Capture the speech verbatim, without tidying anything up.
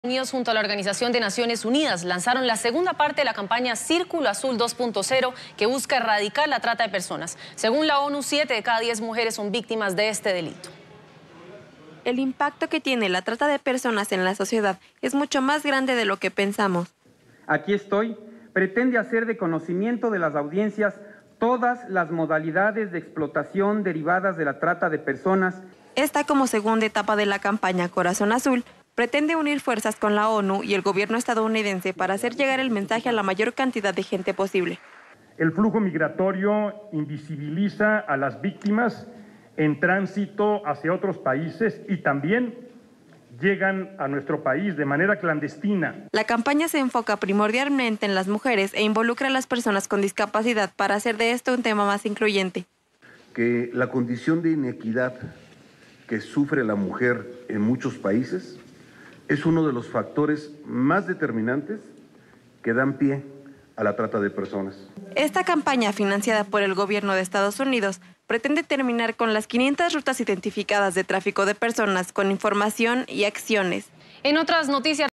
Unidos junto a la Organización de Naciones Unidas lanzaron la segunda parte de la campaña Círculo Azul dos punto cero que busca erradicar la trata de personas. Según la ONU, siete de cada diez mujeres son víctimas de este delito. El impacto que tiene la trata de personas en la sociedad es mucho más grande de lo que pensamos. Aquí estoy, pretende hacer de conocimiento de las audiencias todas las modalidades de explotación derivadas de la trata de personas. Esta, como segunda etapa de la campaña Corazón Azul, pretende unir fuerzas con la ONU y el gobierno estadounidense para hacer llegar el mensaje a la mayor cantidad de gente posible. El flujo migratorio invisibiliza a las víctimas en tránsito hacia otros países y también llegan a nuestro país de manera clandestina. La campaña se enfoca primordialmente en las mujeres e involucra a las personas con discapacidad para hacer de esto un tema más incluyente. Que la condición de inequidad que sufre la mujer en muchos países es uno de los factores más determinantes que dan pie a la trata de personas. Esta campaña, financiada por el gobierno de Estados Unidos, pretende terminar con las quinientas rutas identificadas de tráfico de personas con información y acciones. En otras noticias,